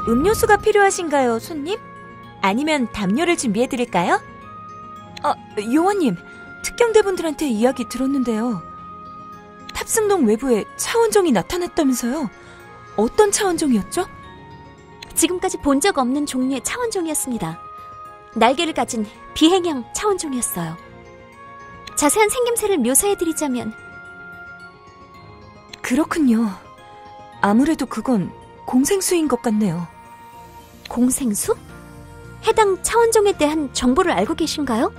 음료수가 필요하신가요, 손님? 아니면 담요를 준비해드릴까요? 요원님, 특경대분들한테 이야기 들었는데요. 탑승동 외부에 차원종이 나타났다면서요? 어떤 차원종이었죠? 지금까지 본 적 없는 종류의 차원종이었습니다. 날개를 가진 비행형 차원종이었어요. 자세한 생김새를 묘사해드리자면 그렇군요. 아무래도 그건 공생수인 것 같네요. 공생수? 해당 차원종에 대한 정보를 알고 계신가요?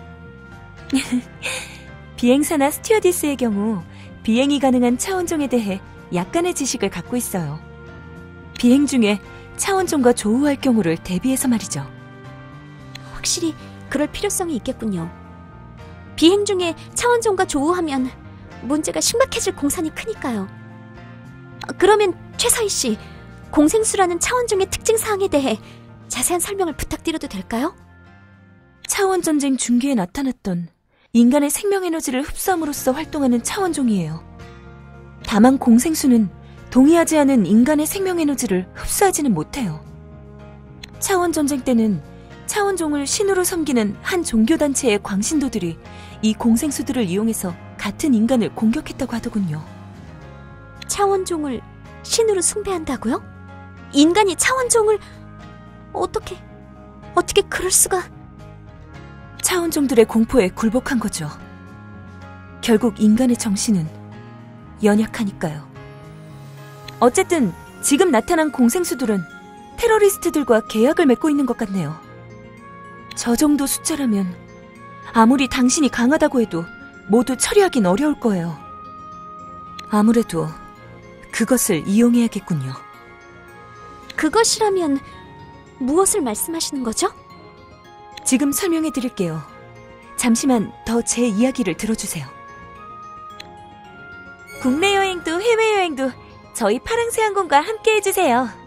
비행사나 스튜어디스의 경우 비행이 가능한 차원종에 대해 약간의 지식을 갖고 있어요. 비행 중에 차원종과 조우할 경우를 대비해서 말이죠. 확실히 그럴 필요성이 있겠군요. 비행 중에 차원종과 조우하면 문제가 심각해질 공산이 크니까요. 그러면 최서희 씨, 공생수라는 차원종의 특징사항에 대해 자세한 설명을 부탁드려도 될까요? 차원전쟁 중기에 나타났던 인간의 생명에너지를 흡수함으로써 활동하는 차원종이에요. 다만 공생수는 동의하지 않은 인간의 생명에너지를 흡수하지는 못해요. 차원전쟁 때는 차원종을 신으로 섬기는 한 종교단체의 광신도들이 이 공생수들을 이용해서 같은 인간을 공격했다고 하더군요. 차원종을 신으로 숭배한다고요? 인간이 차원종을... 어떻게 그럴 수가... 차원종들의 공포에 굴복한 거죠. 결국 인간의 정신은 연약하니까요. 어쨌든 지금 나타난 공생수들은 테러리스트들과 계약을 맺고 있는 것 같네요. 저 정도 숫자라면 아무리 당신이 강하다고 해도 모두 처리하긴 어려울 거예요. 아무래도 그것을 이용해야겠군요. 그것이라면 무엇을 말씀하시는 거죠? 지금 설명해 드릴게요. 잠시만 더 제 이야기를 들어주세요. 국내 여행도 해외 여행도 저희 파랑새 항공과 함께 해주세요.